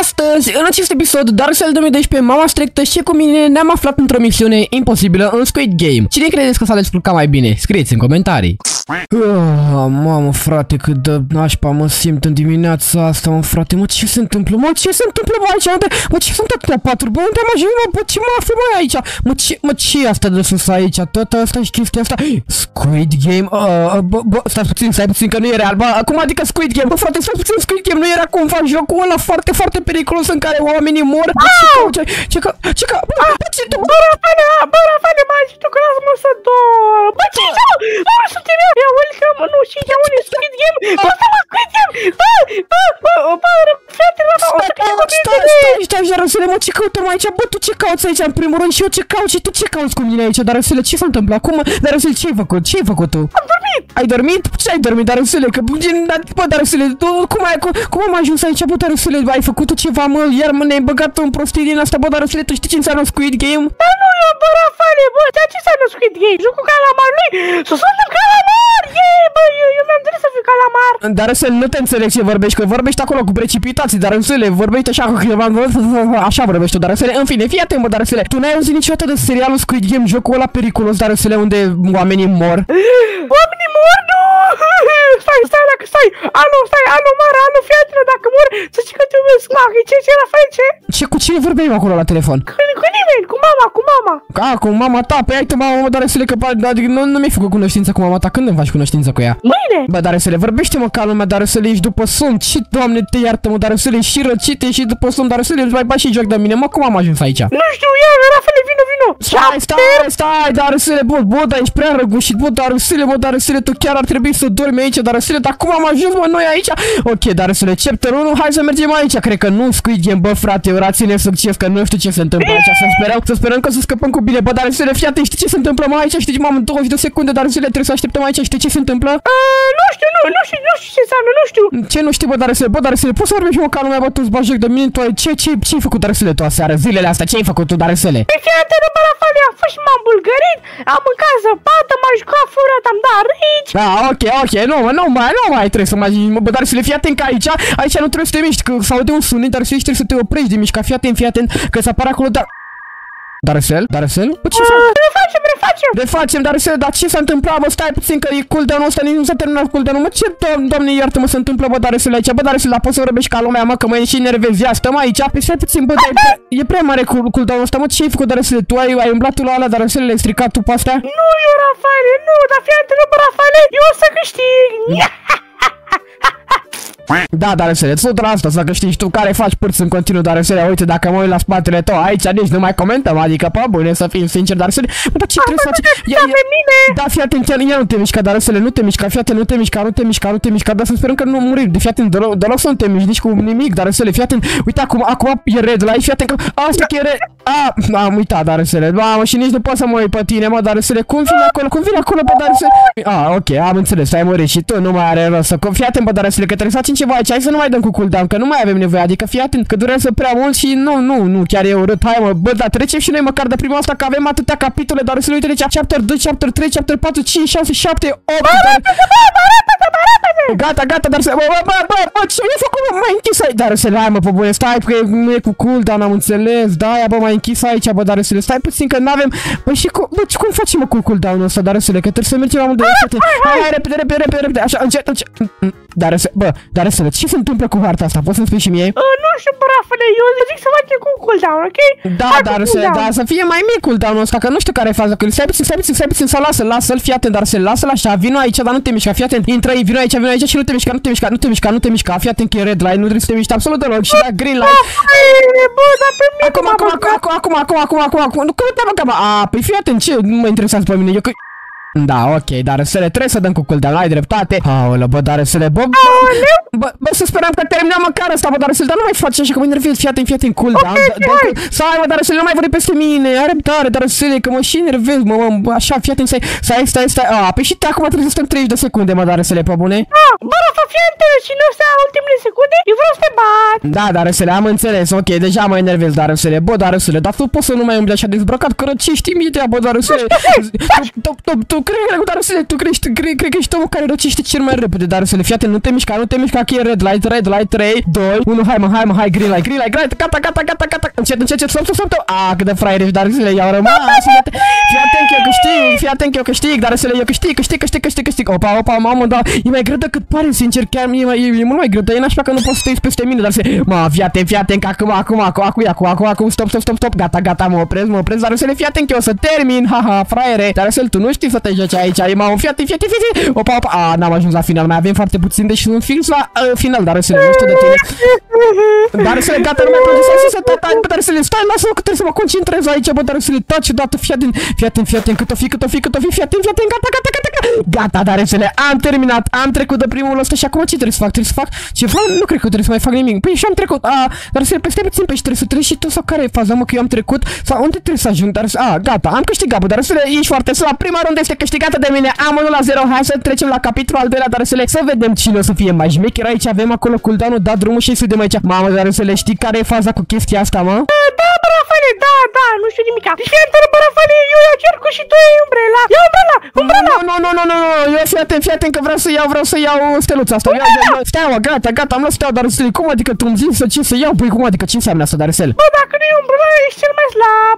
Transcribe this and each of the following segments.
Astăzi, în acest episod, Darkseid 2012, Mama Strectă și cu mine ne-am aflat într-o misiune imposibilă în Squid Game. Cine credeți că s-a descurcat mai bine? Scrieți în comentarii. Mamă, frate, cât de nașpa mă simt în dimineața asta, mă, frate. Mă, ce se întâmplă? Mă, ce se întâmplă, mă, aici? Mă, ce sunt atâtea paturi? Bă, unde am ajuns, mă? Bă, ce mă aflu, mă, aici? Mă, ce e asta de sus aici? Tot asta și chestia asta? Squid Game? Bă, stai puțin, că nu e real. Bă, acum adică Squid Game? Bă, frate, stai puțin, Squid Game nu era cumva jocul ăla foarte, foarte periculos în care oamenii mor? Bă, ce ca? Bă, ce tu? Bă, Rafane, mă ajută tu că lasă-mă să dorm. Bă, ce așa, mă? Ora suntem eu. Ia, welcome, nu, și ia unde Squid Game? Bă, Squid Game! Bă, frate, Stai, Darusele, mă, ce căutăm aici? Bă, tu ce cauți aici, în primul rând, și eu ce caut și tu ce cauți cu mine aici, Darusele? Ce s-a întâmplat? Acum, Darusele, ce ai făcut? Ce ai făcut tu? Am dormit! Ai dormit? Ce ai dormit, Darusele? Că, bă, Darusele, cum am ajuns aici, bă, Darusele? Ai făcut tu ceva, mă? Iar ne-ai băgat în prostii din asta, bă, Darusele, tu știi ce înseamnă Squid Game? Dar nu eu, bă, Rafane, bă, dar ce înseamnă Squid Game? Jocul calamarului? Suntem calamar! Yee, bă, eu mi-am dorit să fiu calamar! Darusele, nu te înțeleg ce vorbești, că vorbești acolo cu precipitații, Darusele, vorbești așa cu așa vorbești tu, Darusele. În fine, fii atent, bă, Darusele. Tu n-ai auzit niciodată de serialul Squid Game, jocul ăla periculos, Darusele, unde oamenii mor? Oamenii mor? Nu! Stai! Alo, Mara, alo, fii atent, dacă mor, să știi că te iubesc, ce, Rafael, ce? Ce, cu cine vorbeai acolo la telefon? Cu nimeni, cu mama. Cu mama ta, păi ai tu, mama, Darusele, că adică nu mi-ai făcut cunoștință cu mama ta, când îmi faci cunoștință cu ea? Mâine! Bă, Darusele, vorbește-mă ca lumea, Darusele, ești după somn, ce, Doamne, te iartă-mă, Darusele, și răcite și după somn, Darusele, îți mai bagi și joc de mine, mă, cum am ajuns aici? Nu știu, ia, Rafale, vino! Stai, Darusele, bă, dar ești prea răgușit, bă, Darusele, tu chiar ar trebui să dormi aici, Darusele, dar cum am ajuns, mă, noi aici? Ok, Darusele, chapter 1, hai să mergem aici, cred că nu Squid Game, bă, frate, orațiune succes, că nu știu ce se întâmplă aici, să sperăm că să scăpăm cu bine, bă, Darusele, fii atent, știi ce se întâmplă, mă, aici, știi, mamă, 20 de secunde, Darusele, trebuie să așteptăm aici, știi ce se întâmplă? Nu știu ce înseamnă, nu știu. Ce nu știi, bă, Darusele, poți să vorbești, mă, ca lumea, bă, tu-ți bagi joc de mine, tu ce-ai făcut, Darusele, tu aseară, zilele astea, ce-ai făcut tu, Darusele? Păi fii atent, bă, Rafale, am fost și m-am bulgărit, am mâncat zăpadă, m-am jucat furat, am dat rici. Da, ok, nu mai trebuie să mai zici, bă, Darusele, fii atent că aici nu trebuie să te miști, că s-aude un sunet, Darusele, trebuie să te oprești de mișca, fii atent, că s apare acolo, Darusele? Bă, ce refacem, Darusele, dar ce s-a întâmplat, bă, stai puțin că e cooldown-ul ăsta, nici nu s-a terminat cooldown-ul, mă, ce, doamne, iartă-mă, se întâmplă, bă, Darusele, aici, bă, Darusele, poți să vorbești ca lumea, mă, că mă e și nervezi, ia, stăm aici, pe stai puțin, bă, e prea mare cooldown-ul ăsta, mă, ce ai făcut, Darusele, tu ai umblat la ala, Darusele, le-ai stricat tu pe astea? Nu, eu, Rafale, nu, dar fii atent, bă, Rafale, eu o să câștig. Da, Darusele, 100% să câștigi tu care faci pârți în continuu, Darusele, uite, dacă mă uit la spatele tău, aici nici nu mai comentăm, adică, pe bune, să fim sinceri, Darusele, bă, dar ce trebuie să faci? Da, fii atent, ia nu te mișca, Darusele, nu te mișca, fii atent, nu te mișca, dar să sperăm că nu murim, fii atent, deloc să nu te miști, nici cu nimic, Darusele, fii atent, uite, acum e red la aici, fii atent, că asta că e red, am uitat, Darusele, mamă, și nici nu pot să mă uit pe tine, mă, Darusele, cum vine acolo, bă, Darusele? Ok, am înțeles, ai murit și tu, nu mai are rost să, fii atent, bă, Darusele, că trebuie să facem ceva aici, hai să nu mai dăm cu cooldown, că nu mai avem nevoie, adică fii atent, că durează prea mult și nu, chiar e urât, hai mă, bă, dar trecem și noi măcar de prima asta, că avem atâtea capitole, Darusele, uite, deci, chapter 2, chapter 3, chapter 4, 5, 6, 7, 8, Gata, Darusele, bă, ce mi-ai făcut, mă, m-ai închis aici, Darusele, hai mă, pe bune, stai, că nu e cu cooldown, am înțeles, da, aia, bă, m-ai închis aici, bă, Darusele, stai puțin, că n-avem, bă, și cum facem, mă, cu cooldown-ul ăsta, Darusele, că trebuie să mergem la unde, hai, repede, așa, încet, Darusele, ce se întâmplă cu harta asta, poți să-mi spui și mie? Nu știu, bă, Rafale, eu zic să facem cu cooldown, ok? Da, Darusele, da, să fie mai mic cooldown-ul ăsta, că nu știu care e faza, că stai puțin, să lasă-l, fii atent, Darusele, lasă-l așa, vino aici, dar nu te mișca, fii atent, intră, vino aici și nu te mișca, fii atent că e red light, nu trebuie să te miști absolut deloc și da green light. Bă, dar pe mine Acum, nu căutam, păi fii atent, ce nu mă interesează pe mine, eu că... Da, ok, Darusele, trebuie să dăm cu cooldown, ai dreptate. Aoleu, bă, Darusele, bă, să sperăm că terminăm măcar asta, bă, Darusele, dar nu mai faci așa, că mă enervezi, fii atent, cooldown. Stai, mă, Darusele, nu mai vorbi peste mine, ai răbdare, Darusele, că mă și enervez, mă, așa, fii atent, stai, păi și acum trebuie să stăm 30 de secunde, mă, Darusele, pe bune? Bă, Rafa, fii atent, și nu astea ultimele secunde, eu vreau să te bat. Da, Darusele, am înțeles, ok, deja mă enervez, Darusele, bă, Darusele, dar tu poți să nu mai umbli așa dezbrăcat, că răcești mie, bă, Darusele. Tu tu cred că ești omul care răcește cel mai repede, dar să le fii atent, nu te mișca, că e red light, 3, 2, 1, hai, green light, gata, încet, stop, cât de fraier ești, dar să le iau rămas, fii atent că eu câștig, dar să le eu câștig, opa, mamă, da, e mai greu decât pare, sincer, chiar e mult mai greu, dar e nașpa că nu poți să te uiți peste mine, dar să le, fii atent, că acum, stop, gata, mă opresc, dar să le fii atent că eu o să termin, haha, fraiere, dar să tu nu știi să te joci aici, mamă, fii atent, opa, n-am ajuns la final, mai avem foarte puțin, deși sunt fix la final, dar să le nu știu de tine. Dar să le gata, nu mai produce să tot, dar să le stai, lasă-mă că trebuie să mă concentrez aici, bă, dar să le taci odată, fii atent, cât o fi, fii atent, gata, dar să le am terminat, am trecut de primul ăsta și acum ce trebuie să fac, ceva, nu cred că trebuie să mai fac nimic, păi și am trecut, dar să le peste puțin, păi și trebuie să treci și tu sau care e faza, mă, că eu am trecut, sau unde trebuie să ajung, dar gata, am câștigat, bă, dar să le ești foarte slab, prima rundă este câștigată de mine, am 1-0, hai să trecem la capitolul al doilea, dar să vedem cine o să fie mai șmecher aici, avem acolo cooldown-ul, da drumul și să vedem aici, mamă, dar să le știi care e faza cu chestia asta, mă? Da, bă, Rafale, da, nu știu nimica. Fii atent, bă, Rafale, eu ia cercul și tu iei umbrela. Ia umbrela. Nu, eu fii atent că vreau să iau steluța asta. Steaua, gata, am luat steaua, dar să cum adică tu îmi zici ce să iau? Păi cum adică ce înseamnă asta, Darcel? Bă, dacă nu e umbrela, ești cel mai slab.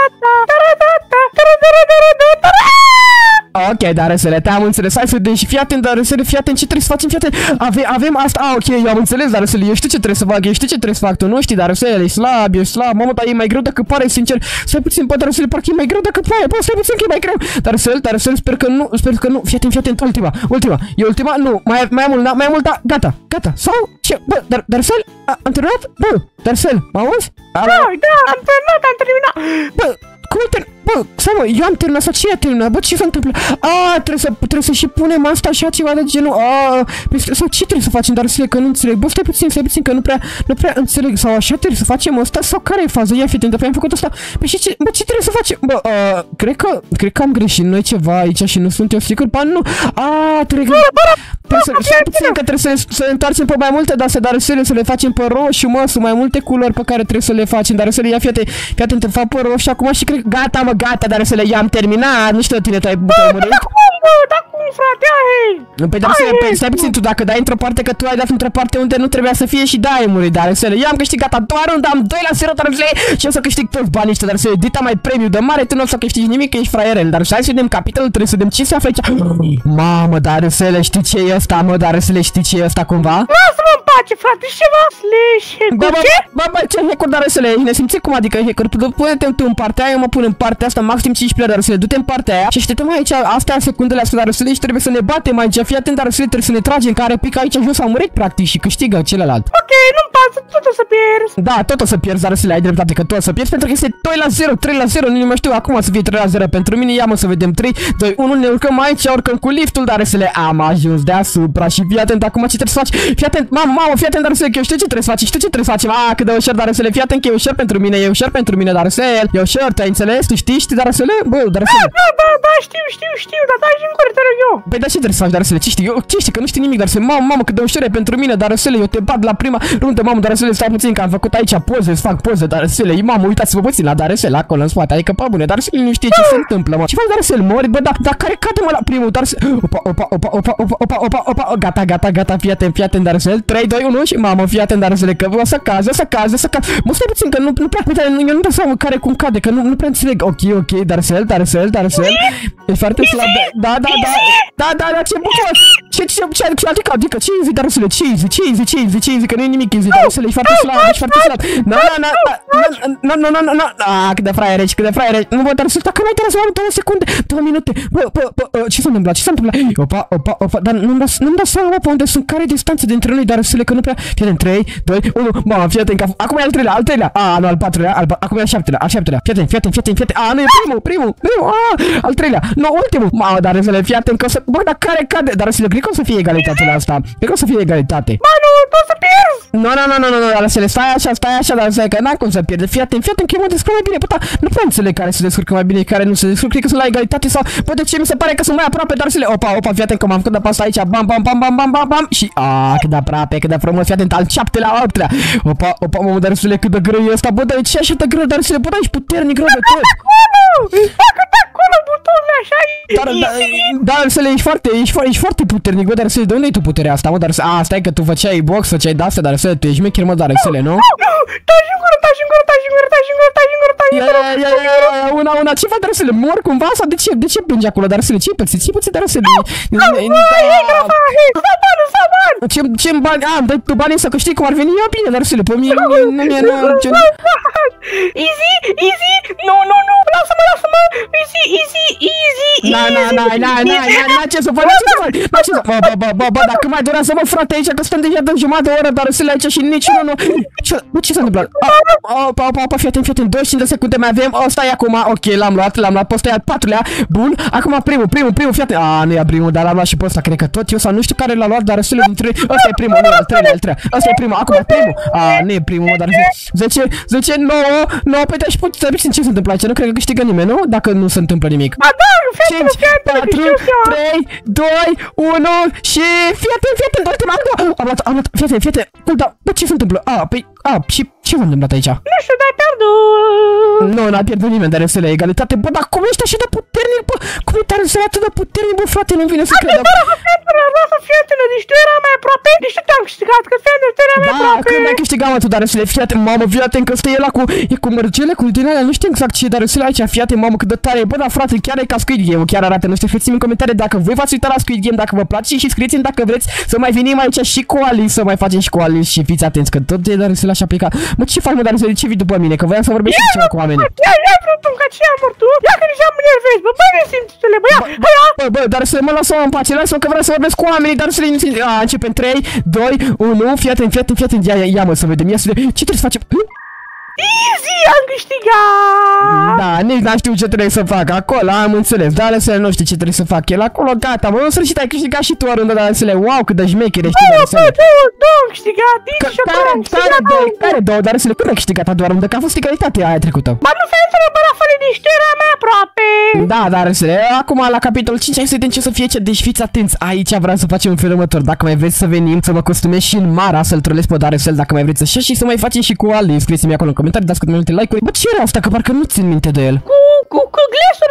Ok, Darcel, te-am înțeles, hai să vedem și fii atent, Darcel, fii atent ce trebuie să facem, fii atent. Avem asta, ok, eu am înțeles, Darcel, eu știu ce trebuie să fac, tu nu știi, Darcel, ești slab, mamă, dar e mai greu decât pare, sincer. Stai puțin, bă, Darcel, parcă e mai greu decât pare, bă, stai puțin că e mai greu. Darcel, sper că nu, fii atent, ultima, nu, mai mult, da, gata, sau, ce, bă, Darcel, am terminat, bă, Darcel, mă auzi? Da, am terminat. Bă, cum ai terminat? Bă, stai mă, eu am terminat sau ce a terminat? Bă, ce s-a întâmplat? Trebuie să și punem asta și ceva de genul. Sau ce trebuie să facem? Dar că nu înțeleg. Bă, stai puțin că nu prea înțeleg. Sau așa trebuie să facem asta? Sau care e faza? Ia fi atent, am făcut asta. Păi și ce trebuie să facem? Bă, cred că am greșit noi ceva aici și nu sunt eu sigur. Ba nu. Trebuie să le întoarcem pe mai multe, dar să le facem pe roșu, mă, sunt mai multe culori pe care trebuie să le facem, dar să le ia, fii atent, îmi fac pe roșu acum și cred, gata, dar să le ia, am terminat, nu știu tine, tu ai murit? Da cum, frate, Păi, dar stai puțin, tu dacă dai într-o parte, că tu ai dat într-o parte unde nu trebuia să fie și da, ai murit, dar să le ia, am câștigat a doua rundă, am 2-0, dar să le și o să câștig toți banii ăștia, dar să le dita mai premiu de mare, tu nu o să câștigi nimic, că ești fraierel, dar hai să vedem capitolul, trebuie să vedem ce se află aici. Mamă, dar să le știi ce e ăsta, mă, dar să le știi ce e ăsta cumva? Lasă-mă în pace, frate, și ceva Bă, ce hacker, dar să le nesimțit cum adică hacker, pune-te tu în partea aia, eu mă pun în partea asta, maxim 15, dar să le du-te în partea aia și așteptăm aici, astea secundele astea, dar să le și trebuie să ne batem aici, fii atent, dar să le trebuie să ne tragem, care pică aici jos, au murit practic și câștigă celălalt. Ok, nu-mi pasă, tot o să pierzi. Da, tot o să pierzi, dar să le ai dreptate că tot o să pierzi, pentru că este 2-0, 3-0, nu mai știu, acum o să fie 3-0 pentru mine, ia mă să vedem 3, 2, 1, ne urcăm aici, urcăm cu liftul, dar să le am ajuns deasupra și fii atent, acum ce trebuie să faci, fii atent, mamă, fii atent, dar să le, că eu știu ce trebuie să facem, cât de ușor, dar să le, fii atent că e ușor pentru mine, dar să le, e ușor, te-ai înțeles, tu știi, dar să le, bă, dar să le. Da, știu, dar dai în gură, te rog eu. Păi, dar ce trebuie să faci, dar să le, ce știi, că nu știi nimic, dar să le, mamă, cât de ușor e pentru mine, dar să le, eu te bat la prima rundă, mamă, dar să le, stai puțin, că am făcut aici poze, îți fac poze, dar să le, mamă, uitați-vă puțin la dar să le, acolo în spate, adică, pe bune, dar să le, nu știe ce se întâmplă, mă. Ce faci, dar să le, mori, bă, dar care cade, mă, la primul, dar să, opa, gata, fii atent, dar să le, 3, 2, 1 și, mamă, fii atent, dar să le, că o să caze, mă, stai puțin, că nu prea, eu nu dau seama care cum cade, că nu prea înțeleg, ok, dar să le, e foarte slab, da, ce bucur, ce adică, ce easy, dar să le, ce easy, că nu e nimic easy, dar să le, e foarte slab, cât de fraiere, nu vă, dar să dacă mai trebuie să am 2 secunde, 2 minute, bă, ce s-a întâmplat, opa, dar nu-mi dau seama, pe unde sunt, care distanță dintre noi, dar să le, că nu prea, fii atent, 3, 2, 1, mamă, fii atent, acum e al treilea, nu, al patrulea, acum e al șaptelea, fii atent, nu e primul, al treilea, nu, ultimul, mamă, dar să le, fii atent, că o să, bă, dar care cade, dar să le, cred că o să fie egalitate la asta, cred că o să fie egalitate. Bă, nu, tu o să pierzi! Nu, dar să le stai așa, dar să că n-ai cum să pierde, fii atent, că eu mă descurc mai bine, puta, nu prea înțeleg care se descurcă mai bine, care nu se descurcă, cred că sunt la egalitate sau, bă, de ce mi se pare că sunt mai aproape, dar să le, opa, fii atent că m-am făcut de pas aici, bam, și, cât de aproape, cât de frumos, fii atent, al 7-lea, al 8-lea, opa, mă, dar să le, cât de greu e ăsta, bă, dar ce așa de greu, dar să le, bă, da, ești puternic greu de tot. acolo butonul așa. Dar să le ești foarte puternic, bă, dar să de unde e tu puterea asta, mă, dar să stai că tu făceai box, făceai de-astea, dar să tu ești mecher, mă, dar să le, nu? Taci în gură. Una, ce faci, dar să le mor cumva sau de ce plângi acolo, dar să le, ce păți, dar să le. Ce-mi bani? Dai tu banii să câștigi cum ar veni, ia bine, dar să le, pe mine, nu mi-e, Easy, nu, lasă-mă, easy. Na, ce să faci, bă, dacă mai durează, mă, frate, aici, că stăm deja de jumătate de oră, dar să le aici și nici nu, bă, ce s-a întâmplat? Fii atent, 25 de secunde mai avem, ăsta e acum, ok, l-am luat, pe ăsta e al patrulea, bun, acum primul, fii atent, nu e primul, dar l-am luat și pe ăsta, cred că tot eu, sau nu știu care l-a luat, dar să le dintre, ăsta e primul, nu, al treilea, ăsta e primul, acum primul, nu e primul, dar 10, 9, pe te-aș putea, ce se întâmplă aici, nu cred că câștigă nimeni, nu? Dacă nu se întâmplă nimic. 5, 4, 3, 2, 1 și fii atent, am luat, fii atent, bă, ce se întâmplă? Și ce s-a întâmplat aici? Nu știu, dar ai pierdut. Nu, n-a pierdut nimeni, dar este la egalitate. Bă, dar cum ești așa de puternic, bă? Cum e tare să atât de puternic, bă, frate, nu vine să cred. Lasă, fiatele, deci tu erai mai aproape, deci tu te-am câștigat, că fiatele, tu erai mai aproape. Da, când ai câștigat, mă, tu, dar să le fiate, mamă, fiate, că stă el ăla cu mărgele, cu din alea, nu știu exact ce, dar să le aici, fiate, mamă, cât de tare. Bă, da, frate, chiar e ca Squid Game, chiar arată, nu știu, scrieți-mi în comentarii dacă voi v-ați uitat la Squid Game, dacă vă place și scrieți-mi dacă vreți să mai venim aici și cu Alice, să mai facem și cu Alice și fiți atenți, că tot de dar să le-aș aplica. Mă, ce faci, mă, dar să ce vii după mine, că voiam să vorbesc și ceva cu oamenii. Ia, ca ce am mort tu? Ia că deja mă nervezi, bă, simți-te-le, bă, ia. Bă, dar să mă lasă-mă în pace, lasă-mă că vreau să vorbesc cu oamenii, dar să le începem 3, 2, 1, fii atent, ia mă să vedem, ia să vedem, ce trebuie să facem? Easy, am câștigat! Da, nici n-am știut ce trebuie să fac acolo, am înțeles, dar Alesele nu știu ce trebuie să fac, el acolo, gata, mă, în sfârșit ai câștigat și tu o rundă de Alesele, wow, cât de șmecher ești, Alesele. Două am câștigat, Care două, dar Alesele, când ai câștigat a doua rundă, că a fost egalitate aia trecută? Ba nu fie înțeleg, bă, la fără nici tu erai mai aproape. Da, dar Alesele, acum la capitolul 5 hai să vedem ce să fie ce, deci fiți atenți, aici vreau să facem în felul următor, dacă mai vreți să venim, să mă costumez și în Mara, să-l trolez pe Darusel, dacă mai vreți să și să mai facem și cu Alice, scrieți-mi acolo în comentarii, dați cât mai multe like-uri. Bă, ce era asta? Că parcă nu țin minte de el. Cu glesuri,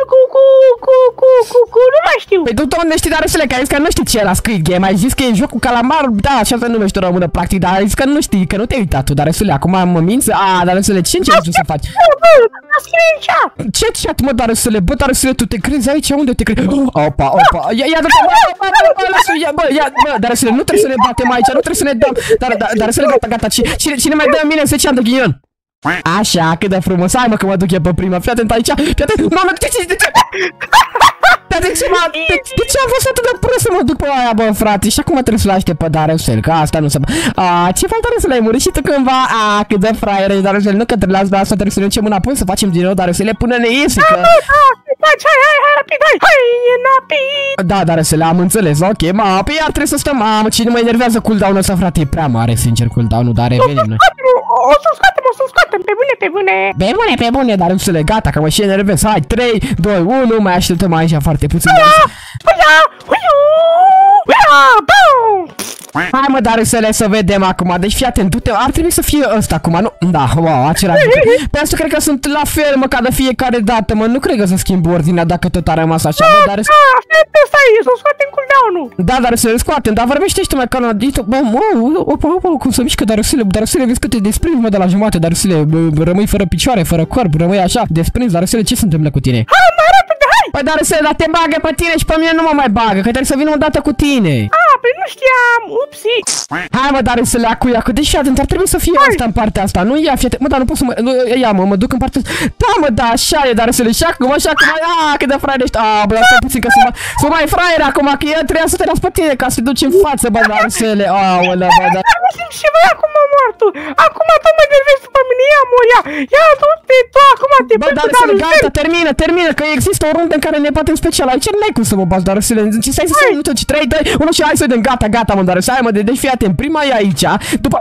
nu mai știu. Păi tu unde știi, Darusele, că ai zis că nu știi ce era Squid Game, ai zis că e joc cu calamar, da, așa se numește o română practic, dar ai zis că nu știi, că nu te-ai uitat tu, Darusele, acum mă minți? Darusele, ce încerci tu să faci? Ce chat, mă, Darusele? Bă, Darusele, tu te crezi aici? Unde te crezi? Opa, ia, bă, Darusele, nu trebuie să ne batem aici, nu trebuie să ne dăm, Darusele, gata, cine mai dă în mine 10 ani de ghinion? Așa, cât de frumos, hai mă că mă duc eu pe prima, fii atent aici, fii atent, mamă, de ce am fost atât de prost să mă duc pe aia, bă, frate, și acum trebuie să-l aștept pe Darusel, că asta nu se... ce faci, Darusel, ai murit și tu cândva? Cât de fraier ești, Darusel, nu că trebuie la asta, trebuie să ne ducem înapoi, să facem din nou, Darusel, până ne iese, că... Hai, rapid, hai, rapid! Da, Darusel, am înțeles, ok, iar trebuie să stăm, cine mă enervează cooldown-ul ăsta, frate, e prea mare, sincer, cooldown-ul, dar revenim noi. O să-l scoatem, pe bune. Darusele, gata, că mă și enervez, hai, 3, 2, 1, mai așteptăm aici foarte puțin. Hai mă, Darusele, să vedem acum, deci fii atent, ar trebui să fie ăsta acum, nu? Da, wow, același. Pe asta cred că sunt la fel, mă, ca de fiecare dată, mă, nu cred că să schimb ordinea dacă tot a rămas așa, bă, Darusele. Să scoatem cooldown-ul. Da, Darusele, scoatem, dar vorbește și tu mai ca bă, cum să mișcă Darusele, vezi că te desprinzi, mă, de la jumate, Darusele, rămâi fără picioare, fără corp, rămâi așa, desprinzi, Darusele, ce se întâmplă cu tine? Hai, mai repede, hai! Păi, Darusele, dar te bagă pe tine și pe mine nu mă mai bagă, că trebuie să vin o dată cu tine. Păi nu știam, upsi. Hai mă, Darusele, acu, deci fii atent, ar trebui să fie asta în partea asta, nu ia, fii atent, mă, dar nu pot să mă duc în partea asta. Da, mă, da, așa e, Darusele, și acum, cât de fraier ești, bă, stai puțin că sunt mai fraier acum, că eu trebuia să te las pe tine ca să te duci în față, bă, Darusele, aolea, bă, da. Nu simt și voi acum mor tu, acum tu mă nervezi după mine, ia du-te tu, acum te bă, Darusele, gata, termină, că există o rundă în care ne batem special, aici n-ai cum să mă bați, Darusele, stai să minută, 3, 2, 1 și hai să vedem, gata, mă, Darusele, hai mă, deci fii atent, prima e aici, după...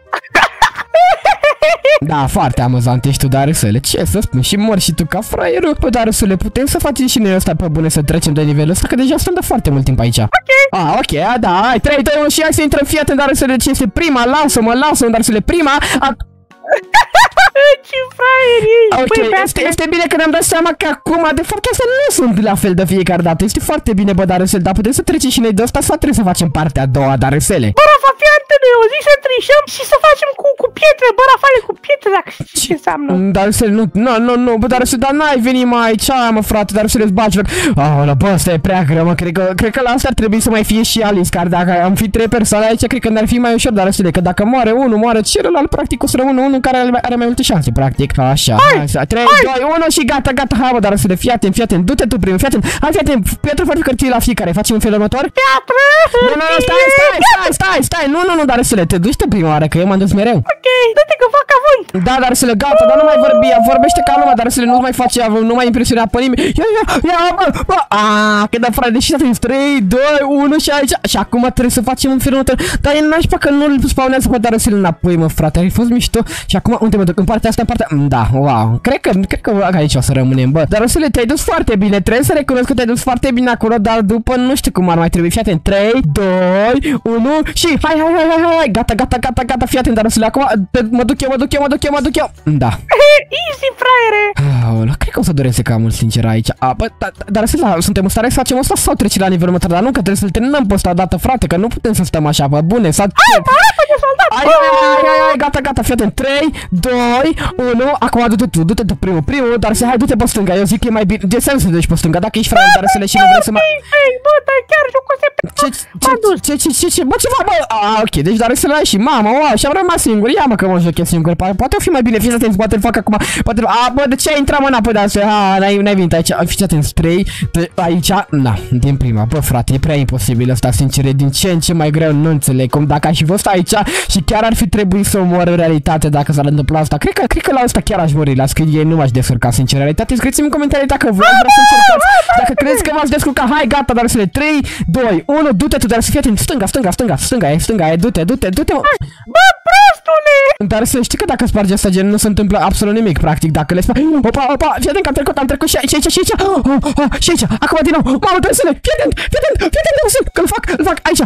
Da, foarte amuzant ești tu, Darusele, ce să spun, și mor și tu ca fraierul. Bă, Darusele, putem să facem și noi ăsta pe bune să trecem de nivelul ăsta, că deja stăm de foarte mult timp aici. Ok, da, hai, 3, 2, 1 și hai să intrăm, fii atent, Darusele, ce este prima, lasă-mă, Darusele, prima. Ce fraier! Ok, este bine că ne-am dat seama că acum, de fapt, astea nu sunt la fel de fiecare dată. Este foarte bine, bă, Darusel, dar putem să trecem și noi de asta sau trebuie să facem partea a doua, Darusele? Bă, Rafa, fii atent, eu zic să trișăm și să facem cu pietre, bă, Rafale, cu pietre, dacă știi ce înseamnă. Darusel, nu, bă, Darusel, dar n-ai venit mai, ce ai, mă, frate, Darusel, îți bagi joc. Aolea, bă, asta e prea greu, mă, cred că la asta ar trebui să mai fie și Alice, care dacă am fi 3 persoane aici, cred că ne-ar fi mai ușor, Darusele, că dacă moare unul, moare celălalt, practic o să rămână unul care are mai multe șanse, practic. Așa, hai, 3, 2, 1 și gata, hai, bă, Darusele, fii atent, du-te tu primul, fii atent, hai, fii atent, piatră foarte hârtie la fiecare, facem în felul următor? Piatră, stai, nu, Darusele, te duci tu prima oară, că eu m-am dus mereu. Ok, dă-te că fac avânt. Da, Darusele, gata, dar nu mai vorbi, vorbește ca lumea, Darusele, nu mai face, nu mai impresiona pe nimeni. Ia, bă, că da, frate, deși atunci 3, 2, 1 și aici. Și acum trebuie să facem în felul următor. Dar e nașpa că nu îl spawnează pe Darusele înapoi, mă, frate, ai fost mișto. Și acum, unde mă duc? În partea asta, în partea... Da, wow, cred că aici o să rămânem, bă. Darusele, te-ai dus foarte bine, trebuie să recunosc că te-ai dus foarte bine acolo, dar după nu știu cum ar mai trebui. Fii atent, 3, 2, 1 și hai, gata, fii atent, Darusele, acum mă duc eu. Da. Easy, fraiere. Aolea, cred că o să dureze cam mult, sincer, aici. Bă, dar suntem în stare să facem asta sau trece la nivelul următor? Dar nu, că trebuie să-l terminăm pe ăsta dată, frate, că nu putem să stăm așa, bă, bune, sau... Hai, gata, fii atent, 3, 2, 1, acum du-te tu primul, dar hai, du-te pe stânga, eu zic că e mai bine, de sens să duci pe stânga, dacă ești frate, dar să le și nu vrei să mai... Bă, dar chiar jocul ăsta ce, bă, ceva, bă, ok, deci dar să le ai și mama, wow, și am rămas singur, ia mă că mă jochez singur, poate fi mai bine, fiți atenți, poate îl fac acum, poate, bă, de ce ai intrat mă înapoi, dar n-ai venit aici, fiți atenți, 3, aici, na, din prima, bă, frate, e prea imposibil ăsta, sincer, e din ce în ce mai greu, nu înțeleg, cum dacă aș fi fost aici și chiar ar fi trebuit să mor în realitate dacă s-ar întâmpla asta, cred că la asta chiar aș mori, la Squid Game nu m-aș descurca, sincer, în realitate, scrieți-mi în comentarii dacă vreți să încercați, dacă credeți că v-ați descurcat, hai, gata, dar să le 3, 2, 1, du-te tu, dar să fii atent, stânga, du-te, mă. Bă, prostule! Dar să știi că dacă spargi asta gen nu se întâmplă absolut nimic, practic, dacă le spargi... Opa, fii atent că am trecut și aici, acum din nou, mamă, Darusele, fii atent, că-l fac, aici,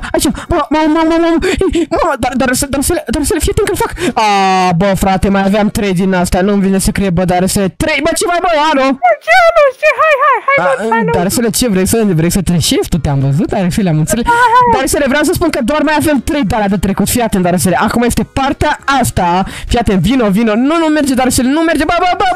mamă, Darusele, fii atent că-l fac. Bă, frate, mai aveam 3 din astea, nu-mi vine să cred, bă, Darusele, 3, bă, ce mai, bă, alo? Ce, hai, Darusele, ce vrei să trășezi? Tu te-am văzut, Darusele, am înțeles. Darusele, vreau să spun că doar mai avem 3 de alea de trecut, fii atent, Darusele, acum este partea asta, fii atent, vino, nu merge, Darusele, nu merge, bă.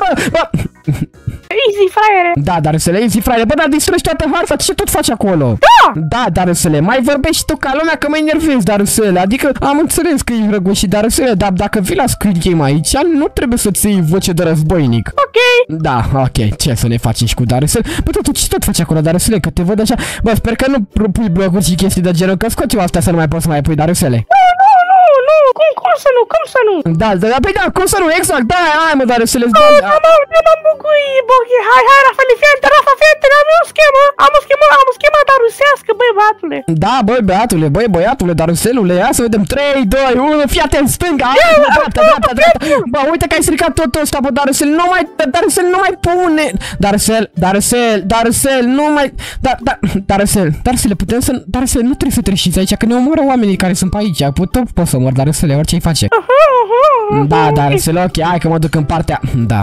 Easy, fraiere. Da, Darusele, easy, fraiere, bă, dar distrugi toată harta, ce tot faci acolo? Da, Darusele, mai vorbești tu ca lumea că mă enervezi, Darusele, adică am înțeles că ești răgușit, Darusele, dar dacă vii la Squid Game aici, nu trebuie să-ți iei voce de războinic. Ok. Da, ok, ce să ne facem și cu Darusele? Bă, tu ce tot faci acolo, Darusele, că te văd așa, bă, sper că nu pui blocuri și chestii de genul, că scoți eu asta să nu mai poți să mai pui, Darusele. Cum să nu? Da, păi da, cum să nu, exact, da, hai mă, Darusele-ți bă. M-am bucurit, Bochi, hai, Rafale, fii atent, am o schemă darusească, băi, băiatule. Da, băi, băiatule, Daruselule, ia să vedem, 3, 2, 1, fii atent, stânga, dreapta. Bă, uite că ai stricat totul ăsta, bă, Darusel, Darusel, nu mai pune. Darusel, nu mai, Darusel, putem să, Darusel, nu trebuie să trășiți aici, că ne omoră oamenii care sunt pe aici, poți să mor, Darusele, orice-i face. Da, Darusel, ok, hai că mă duc în partea, da,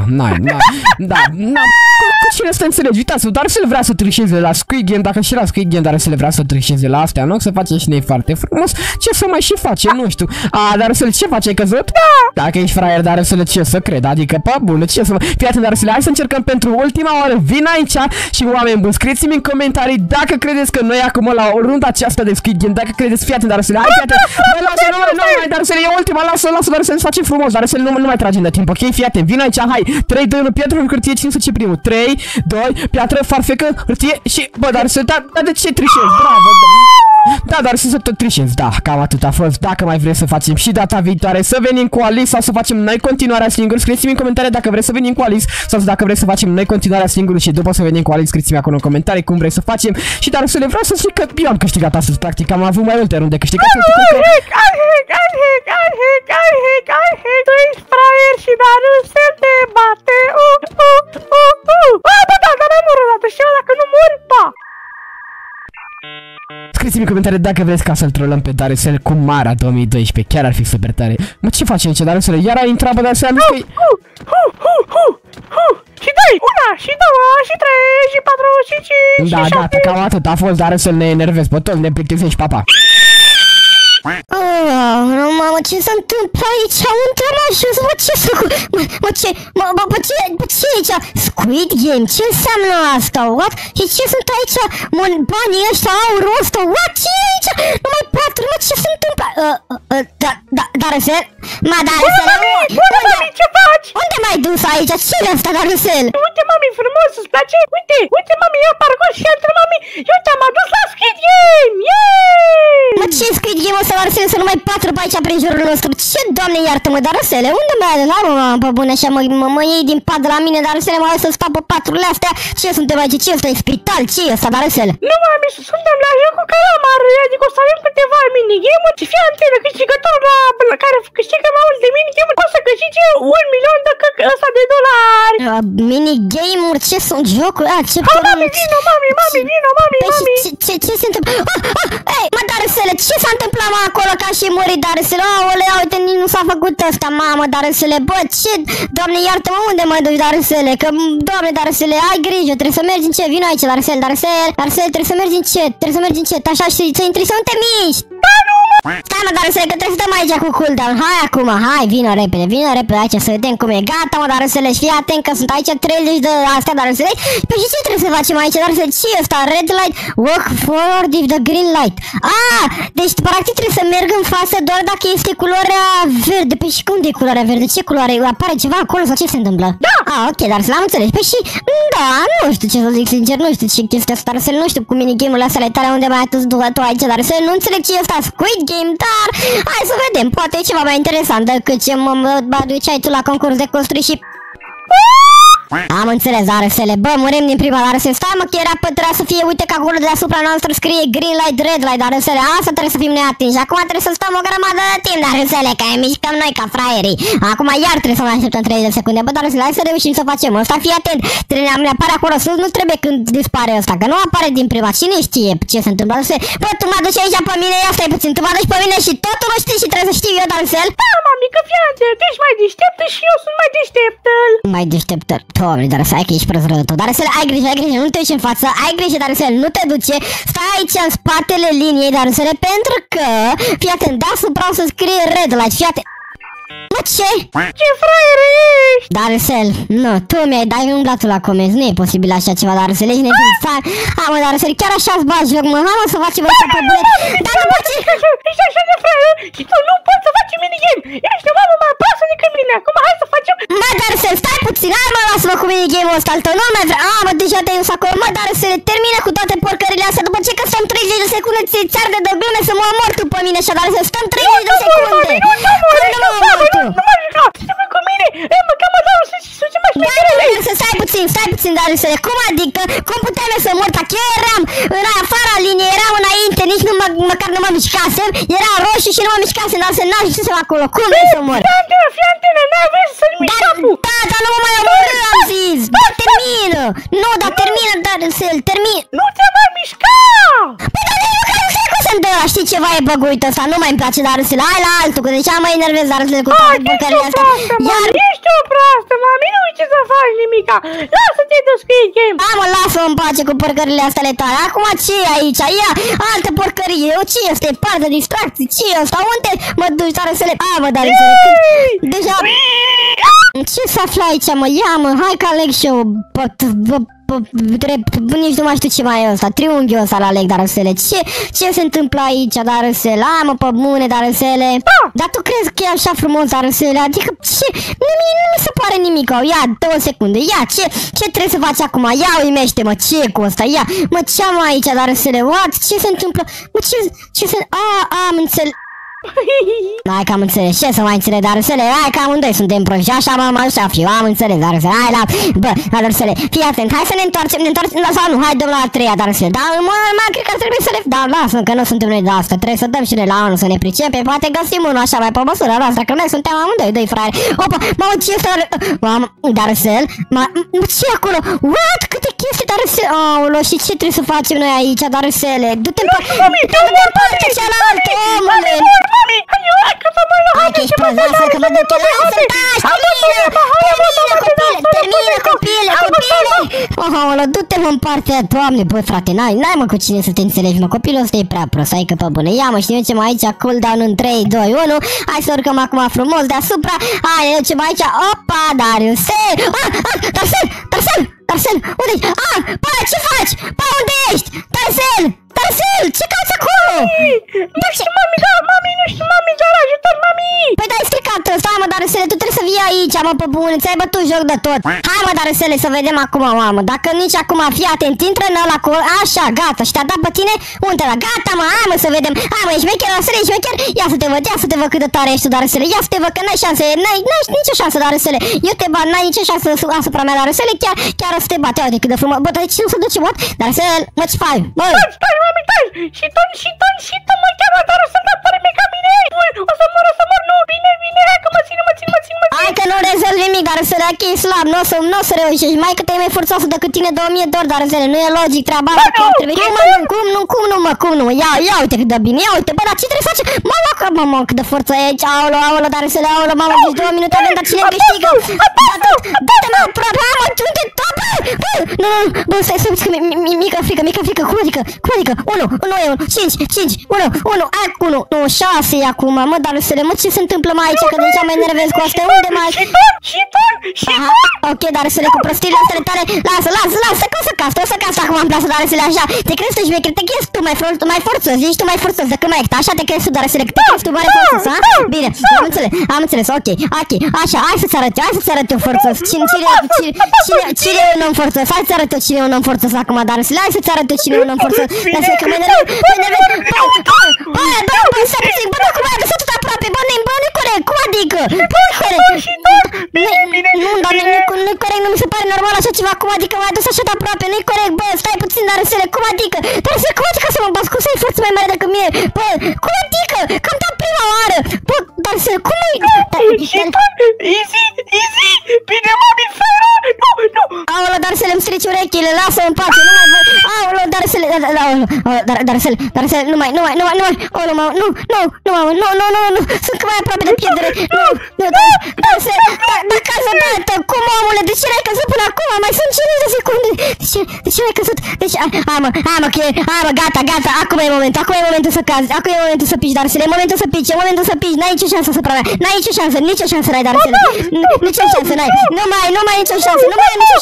cu cine să înțelegi, uitați-vă, Darusel vrea să trișeze la Squid Game, dacă și la Squid Game Darusel vrea să trișeze la astea, nu? Să face și noi foarte frumos, ce să mai și face, nu știu. Darusel, ce faci, ai căzut? Da! Dacă ești fraier, Darusel, ce să cred, adică, pa, bună, ce să mă... Fii atent, Darusel, hai să încercăm pentru ultima oară, vin aici și oameni buni, scrieți-mi în comentarii dacă credeți că noi acum la runda aceasta de Squid Game, dacă credeți, fii atent, Darusel, hai, fii atent, bă, lasă, Darusel, e ultima, lasă, Darusel, să facem frumos, Darusel, nu mai tragem de timp, ok? Fii atent, vin aici, hai, 3, 2, 1, piatră, hârtie, cine să ce primul? 3, 2, piatră, farfecă, hârtie și, bă, Darusel, dar de ce trișezi? Bravo, da, dar să tot trișezi, da, cam atât a fost. Dacă mai vreți să facem și data viitoare să venim cu Alice sau să facem noi continuarea singuri, scrieți-mi în comentarii dacă vreți să venim cu Alice sau dacă vreți să facem noi continuarea singuri și după să venim cu Alice, scrieți-mi acolo în comentarii cum vreți să facem. Și dar să le vreau să zic că eu am câștigat astăzi, practic, am avut mai multe runde câștigate. Tu ești fraier și Darusel te bate. Bă, dar n-am murit odată și eu dacă nu mori, pa! Scrieți-mi în comentarii dacă vreți ca să-l trolăm pe Darusel cu Mara 2012. Chiar ar fi super tare. Mă, ce face aici, Darusel? Iar ai intrat pe Darusel? Și doi, una, și două, și trei, și patru, și cinci, da, și șapte. cam atât a fost, Darusel, ne enervezi pe toți, ne plictisești, papa. Mamă, ce se întâmplă aici? Unde am ajuns? Mă, ce să... ce e aici? Squid Game? Ce înseamnă asta? What? Și ce sunt aici? Banii ăștia, aurul ăsta? What? Ce e aici? Numai 4, mă, ce se întâmplă? Darusel? Darusel? Bună, mami, ce faci? Unde m-ai dus aici? Ce e asta, Darusel? Uite, mami, frumos, îți place? Uite, mami, ia parcurs și intră, mami. Eu te-am adus la Squid Game! Yeee! Mă, ce Squid Game ăsta, Darusel? Să numai 4 pe aici prin jurul nostru. Ce, Doamne, iartă-mă, Darusele? Unde m-ai adus? Pe bune, așa mă iei din pat de la mine, Darusele, mă să stau pe paturile astea. Ce suntem aici? Ce ăsta e spital? Ce e ăsta, Darusel? Nu, mami, suntem la jocul Calamar, adică o să avem câteva minigame-uri și fii antenă, câștigătorul la care câștigă mai mult de minigame-uri, o să câștige $1.000.000 de dolari. Minigame-uri? Ce sunt jocuri? Ce mami, vino, mami. Ce se întâmplă? Ei, mă, Darusele, ce s-a întâmplat, mă, acolo ca și murit, Darusele? Aolea, uite, nici nu s-a făcut ăsta, mamă, Darusele. Bă, ce? Doamne, iartă-mă, unde mă duci, Darusele? Că, Doamne, Darusele, ai grijă, trebuie să mergi încet. Vino aici, Darusele, trebuie să mergi încet, așa, și să intri, să nu te miști. Stai, mă, Darusele, că trebuie să stăm aici cu cooldown. Hai acum, hai, vino repede aici să vedem cum e. Gata, mă, Darusele, și fii atent că sunt aici 30 de astea, Darusele. Păi și ce trebuie să facem aici, Darusele? Ce e ăsta? Red light, walk forward with the green light. Deci practic trebuie să merg în față doar dacă este culoarea verde. Păi și cum de culoarea verde? Ce culoare? Apare ceva acolo sau ce se întâmplă? Da! Ok, Darusele, am înțeles. Păi și, da, nu știu ce să zic sincer, nu știu ce chestia asta, Darusele, nu știu cu minigame-urile astea tale unde mai atât tu aici, Darusele, nu înțeleg ce e ăsta Squid Game, dar hai să vedem, poate e ceva mai interesant decât ce mă duceai tu la concurs de construi și... Am înțeles, Darusele. Bă, murim din prima, Darusele. Stai, mă, că era trebuia să fie, uite că acolo deasupra noastră scrie green light, red light, Darusele. Asta trebuie să fim neatinși. Acum trebuie să stăm o grămadă de timp, Darusele, că ne mișcăm noi ca fraierii. Acum iar trebuie să mai așteptăm 30 de secunde. Bă, Darusele, hai să reușim să facem ăsta. Fii atent. Ne apare acolo sus, nu trebuie când dispare ăsta, că nu apare din prima. Cine știe ce se întâmplă, Darusele? Bă, tu mă aduci aici pe mine, ia stai puțin. Tu mă aduci pe mine și totul nu știi și trebuie să știu eu, Darusele. Da, mami, că fii atent, tu ești mai deșteaptă și eu sunt mai deșteaptă. Mai deșteaptă. Doamne, Darusele, hai că ești prost rău. Darusele, ai grijă, nu te duci în față. Ai grijă, Darusele, nu te duce. Stai aici în spatele liniei, Darusele, pentru că, fii atent, deasupra o să scrie red light, fii atent. Mă, ce? Ce fraier ești? Darusel, nu, tu mi-ai dat umblatul la comenzi, nu e posibil așa ceva, Darusel, ești neființat. Hai, mă, Darusel, chiar așa-ți bagi joc, mă, hai, mă, să facem asta pe bune. Dar nu poți... Ești așa de fraier și tu nu poți să faci minigame. Ești o mamă mai pasă decât mine, acum hai să facem... Mă, Darusel, stai puțin, hai, mă, lasă-mă cu minigame-ul ăsta al tău, nu mai vrea... mă, deja te-ai dus acolo, mă, Darusel, termină cu toate porcările astea, după ce că stăm 30 de secunde, ți-ți arde de glume să mă omor tu pe mine, așa, Darusel, stăm 30 de secunde. Nu mă juca, stai cu mine, mă cheamă Darusel și sunt ce mai șmecherele. Stai puțin, Darusel, cum adică, cum puteam eu să mor, dacă eu eram în afara liniei, eram înainte, nici măcar nu mă mișcasem, era roșu și nu mă mișcasem, Darusel, n-am știu să fac acolo, cum vrei să mor? Fii antenă, n-ai vrei să-ți miști capul. Da, dar nu mă mai omorâ, am zis, dar termină, nu, dar termină, Darusel, termină. Nu te mai mișca! Păi, dar nu știu cum să-mi dă, știi ceva e băguit ăsta, nu mai-mi place, Darusel, hai la altul, că deja mă enervez, Darusel, cu toate bucările astea. Ești o proastă, mami, nu uiți să faci nimica. Lasă-te de Squid Game. Da, mă, lasă-mă în pace cu porcările astea ale tale. Acum ce e aici? Ia, altă porcărie. Ce este? Par de distracții. Ce e ăsta? Unde mă duci, Darusele? Mă, Darusele, deja... Ce să află aici, mă? Ia, mă, hai că aleg și eu. Nici nu mai știu ce mai e ăsta. Triunghiul ăsta l-aleg, Darusele. Ce se întâmplă aici, Darusele? Mă, pe bune, Darusele. Dar tu crezi că e așa frumos, Darusele? Adică ce? Nu mi se pare nimic. Ia, 2 secunde. Ia, ce trebuie să faci acum? Ia, uimește-mă, ce e cu ăsta? Ia, mă, ce am aici, Darusele? What? Ce se întâmplă? Mă, ce se... am înțeles. Hai că am înțeles, ce să mai înțeleg, Darusele? Hai că amândoi suntem proști, așa mă șafiu, am înțeles, Darusele, hai la... Bă, Darusele, fii atent, hai să ne întoarcem, sau nu, hai dăm la 3-a, Darusele, dar cred că trebuie să le... Da, lasă, că nu suntem noi de asta, trebuie să dăm și noi la unul să ne pricepem, poate găsim unul așa mai pe măsura noastră, că noi suntem amândoi, doi fraieri. Opa, mamă, ce ăsta... Darusel, ce acolo? What? câte chestii, Darusele. Aoleu, și ce trebuie să facem noi aici, Darusele? Du-te în partea cealaltă, omule! Mami, hai că să mă hai că ești prost, lasă că mă duc eu, lasă, termină, copile! Aoleu, du-te mă în partea, Doamne, bă, frate, n-ai mă cu cine să te înțelegi, mă, copilul ăsta e prea prost, hai că pe bune, ia mă, și ne ducem aici, cooldown în 3, 2, 1, hai să urcăm acum frumos deasupra, hai, ne ducem aici, opa, Darusel, Darusel, unde ești? Bă, ce faci? Bă, unde ești? Darusel, ce cauți acolo? Nu știu, mami, doar ajutor, mami! Păi dai stricat ăsta, hai mă, Darusele, tu trebuie să vii aici, mă, pe bune, ți-ai bătut joc de tot. Hai mă, Darusele, să vedem acum, mamă, dacă nici acum, fii atent, intră în ăla cu... Așa, gata, și te-a dat pe tine? Unde la? Gata, mă, hai mă, să vedem. Hai mă, ești mecher, Darusele, ești mecher? Ia să te văd cât de tare ești tu, Darusele, ia să te văd că n-ai șanse, n-ai nicio șansă, Darusele. Eu te bat, n-ai nicio șansă asupra mea, Darusele, chiar o să te bat, uite cât de frumos. Bă, dar de ce nu se duce, bot? Darusele, mă, ce faci? Bă! Stai, mami, stai! Și tu mă cheamă, dar o să dau tare mica mine! O să mor, nu, bine, hai că mă țin! Hai că nu rezolvi nimic, Darusele, ok, e slab, n-o să reușești, mai că te-ai mai forțoasă decât tine 2000 de ori, Darusele, nu e logic treaba asta, cum nu, ia uite cât de bine, ia uite, bă, dar ce trebuie să faci? Mă, cât de forță e aici, aolo, Darusele, mamă, deci 2 minute avem, dar cine câștigă? Dă-te, mă, aproape, mă, unde, nu, bă, stai, mică frică, cum adică, 1, 6 e acum, mă, Darusele, mă, ce se întâmplă mai aici, că deja mă enervez cu astea, unde mai... Și tu? Ok, Darusele, cu prostiile astea tale, lasă, că o să castă acum în plasă, Darusele, așa, te crezi tu șmecher, te crezi tu mai forțos, ești tu mai forțos decât mai așa te crezi tu, Darusele, că te crezi tu mai forțos, ha? Bine, am înțeles, ok, așa, hai să-ți arăt eu forțos, cine e un om forțos, hai să-ți arăt eu cine e un om forțos acum, Darusele, hai să-ți arăt eu cine e un om forțos, Darusele, că mă enervez, bă, stai puțin, bă, cum ai adus tot aproape, bă, nu-i corect, cum adică? Nu-i corect, nu-i corect, nu mi se pare normal așa ceva, cum adică m-ai adus așa de aproape, nu-i corect, bă, stai puțin, Darusele, cum adică? Darusele, cum adică să mă bați, cum să ai forță mai mare decât mine? Bă, cum adică? Că am dat prima oară, bă, Darusele, cum e? Easy, bine, mami, ferul, nu! Aoleu, Darusele, îmi strici urechile, lasă-o în pace, nu mai văd, aoleu, Darusele, Darusele, nu mai, aoleu, mamă, nu, sunt mai aproape de pierdere, nu, Darusele, dar cază dată, cum, omule, de ce n-ai căzut până acum, mai sunt 50 de secunde, de ce n-ai căzut, hai mă, gata, acum e momentul să cazi, acum e momentul să pici, Darusele, e momentul să pici, n-ai nicio șansă asupra mea, nicio șansă n-ai, Darusele, nicio șansă n-ai, nu mai ai nicio șansă, n-ai nicio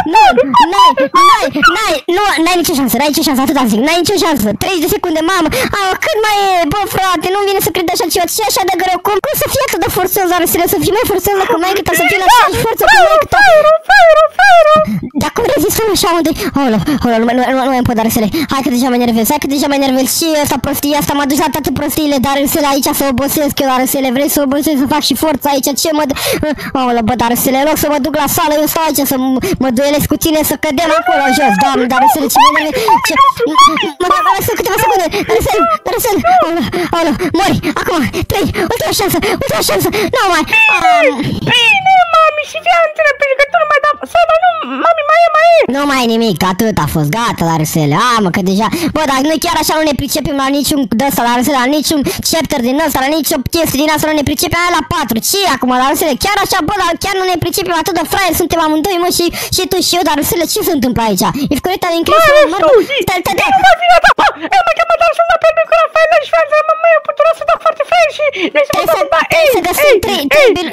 șansă, atât am zic, n-ai nicio șansă, 30 de secunde, mamă, cât mai e, bă, frate, nu vine să cred așa ceva, ce așa de greu, cum să fie atât de forțos, Darusele, să fii mai forțos decât mai cât să fie la aceeași forță cu mai cât dar cum rezistăm așa unde, aoleu, nu mai pot, Darusele, hai că deja mă enervez, și ăsta prostia asta m-a dus la toate prostiile, Darusele, aici să obosesc eu, Darusele, vrei să obosesc, să fac și forța aici, ce mă... Aoleu, bă, Darusele, în loc să mă duc la sală, eu stau aici să mă duelesc cu tine, să cădem acolo jos, Doamne, Darusele, ce mă enervez, mă lăsă câteva secunde, Darusele, aoleu, mori, acum, 3, ultima șansă, nu mai... Bine, mami, și ce întreb, pentru că tu nu mai dai, mami, mai e. Nu mai e nimic, atât a fost, gata, Darusele, mă, că deja, bă, dar noi chiar așa nu ne pricepem la niciun d-ăsta, Darusele, la niciun chapter din ăsta, la nicio chestie din asta, nu ne pricepem la 4, ce acum, Darusele, chiar așa, bă, dar chiar nu ne pricepem atât de fraier, suntem amândoi, mă, și tu și eu, Darusele, ce se întâmplă aici? Ești corect, al incresul, mă, mă cheamă Darusele, dar pe micul Rafael și față, mă, eu puteam să dau foarte fraier și trebuie să găsim 3 biluțe,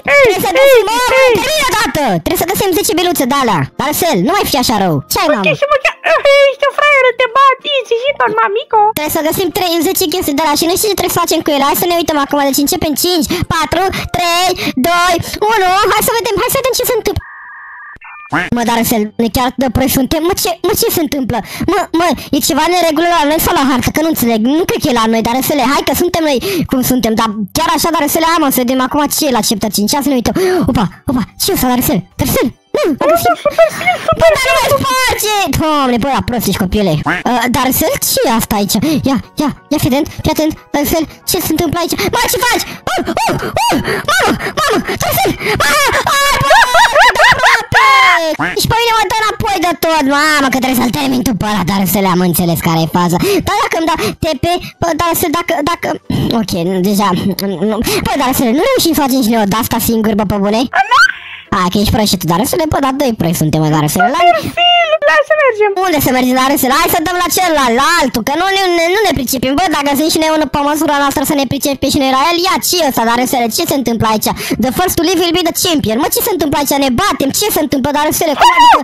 trebuie să găsim 10 biluțe de alea, Darusele, nu mai fi așa rău, ce ai, mamă? Ești o fraieră, te bat, easy, hiper, mamico. Trebuie să găsim 10 chestii de la și nu știu ce trebuie să facem cu ele. Hai să ne uităm acum, deci începem 5, 4, 3, 2, 1. Hai să vedem ce se întâmplă. Mă, Darusele, noi chiar de prost suntem. Mă, ce se întâmplă? Mă, e ceva neregulă la noi sau la hartă? Că nu înțeleg, nu cred că e la noi, Darusele. Hai că suntem noi cum suntem, dar chiar așa, Darusele, hai mă, să vedem acum ce e la chapter 5. Hai să ne uităm. Opa, ce e ăsta, Darusele? Bă, dar nu mai face! Doamne, bă, prost ești, copile. Darusele, ce e asta aici? Ia, fii atent, Darusele, ce se întâmplă aici? Mă, ce faci? Mamă, Darusele! Ești pe mine, mă dă înapoi de tot, mamă, că trebuie să-l termin tu pe ăla, dar să le am înțeles care e faza. Dar dacă îmi dau TP, bă, dar să dacă... Ok, deja... Bă, dar să nu reușim să facem și noi o de-asta singur, bă, pe bune? Hai că ești prost și tu, dar să le bă, dar doi proști suntem, mă, dar să le Hai să mergem. Unde să mergem, dar să hai să dăm la celălalt, la altul, că nu ne pricepem. Bă, dacă sunt și noi unul pe măsura noastră să ne pricepem și noi la el, ia ce ăsta, dar să ce se întâmplă aici? The first to live will be the champion. Mă, ce se întâmplă aici? Ne batem? Ce se întâmplă, dar să le cum adică?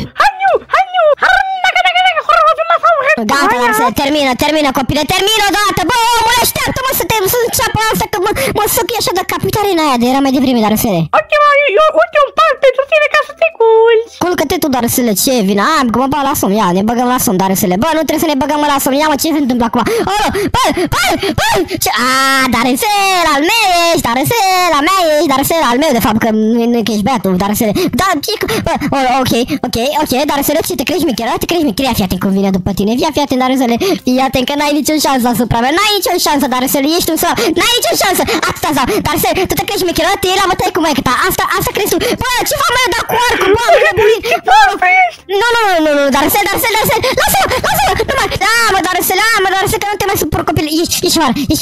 Gata, dar să termină, copile, termină odată. Bă, omule, așteaptă-mă să înceapă asta, că mă suc așa de capitare în aia de era mai devreme, dar să le. Ok, mă, eu uite un pat pentru tine ca să te culci. Culcă-te tu, dar să le, ce vine? Că mă bag la somn, ia, ne băgăm la somn, dar să le. Bă, nu trebuie să ne băgăm la somn, ia, mă, ce se întâmplă acum? Bă, dar să al meu ești, dar să al meu ești, dar să al meu, de fapt, că nu că ești beatul, dar să le. Da, bă, ok, dar să le, ce te crești micherea, fii atent cum vine după tine, fii atent, dar să le, fii atent că n-ai nicio șansă asupra mea, n-ai nicio șansă, dar să le, ești un său, n-ai nicio șansă, atâta sau, dar să tu te crești micherea, te iei la bătaie cu maică ta, asta crezi tu, bă, ce fac mai da cu arcul, bă, nebunit, nu, dar să, lasă-mă, nu mai, dar să, că nu te mai supăr copil, ești mare, ești...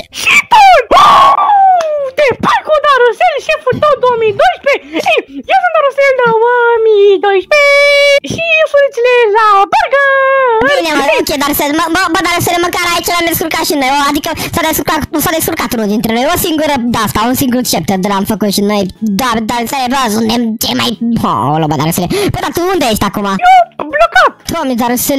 Te pai cu Darusel, șeful tău 2012! Ei, eu sunt Darusel 2012 și eu sunt la burger! Bine, mă, ok, Darusel, măcar aici l-am descurcat și noi, adică s-a descurcat unul dintre noi, o singură de-asta, un singur chapter de l-am făcut și noi, Darusel, bă, suntem cei mai... Bă, Darusel, bă, dar tu unde ești acum? Eu, blocat! Doamne, Darusel,